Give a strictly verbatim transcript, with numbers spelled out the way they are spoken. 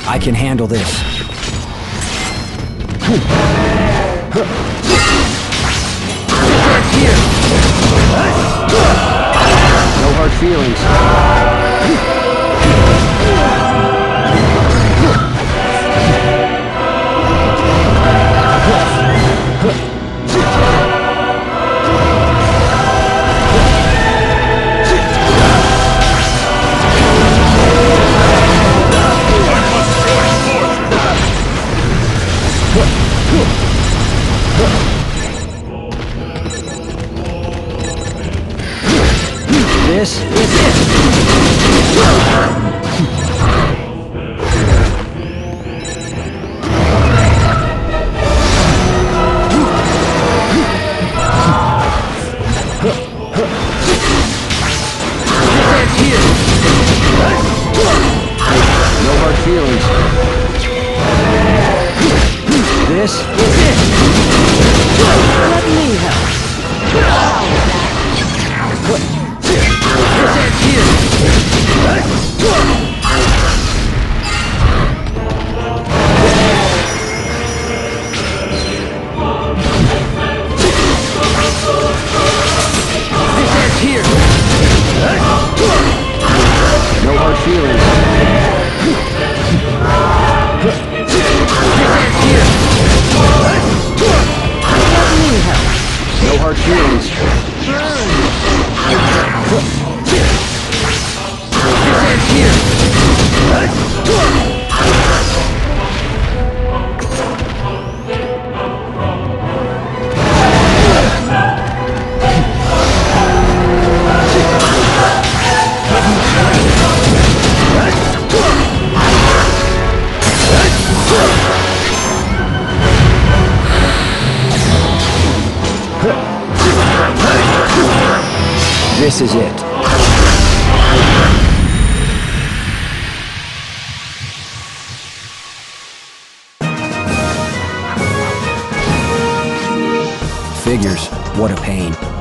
I can handle this. No hard feelings. This is it! No hard feelings. This is it! Let me help. No hard feelings. No hard feelings. This is it. Figures. What a pain.